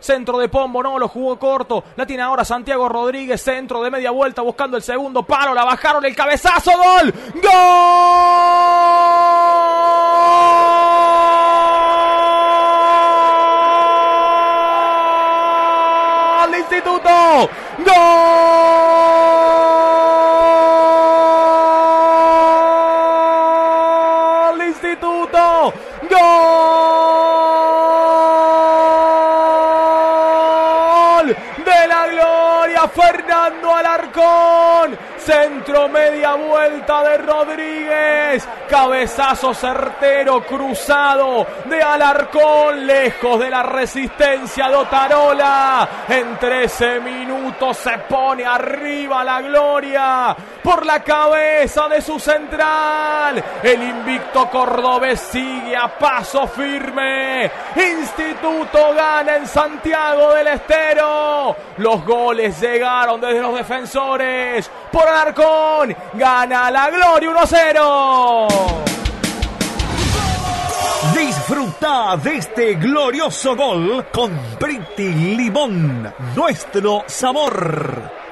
Centro de Pombo, no, lo jugó corto. La tiene ahora Santiago Rodríguez. Centro de media vuelta buscando el segundo palo. La bajaron, el cabezazo. ¡Gol! ¡Gol! ¡Instituto! ¡Gol! ¡Instituto! ¡Gol! ¡De la gloria! Fernando Alarcón. Centro, media vuelta de Rodríguez. Cabezazo certero, cruzado de Alarcón, lejos de la resistencia de Otarola. En 13 minutos se pone arriba la gloria por la cabeza de su central. El invicto cordobés sigue a paso firme. Instituto gana en Santiago del Estero. Los goles llegaron desde los defensores. Por Alarcón, gana la gloria 1-0. Disfruta de este glorioso gol con Briti Limón, nuestro sabor.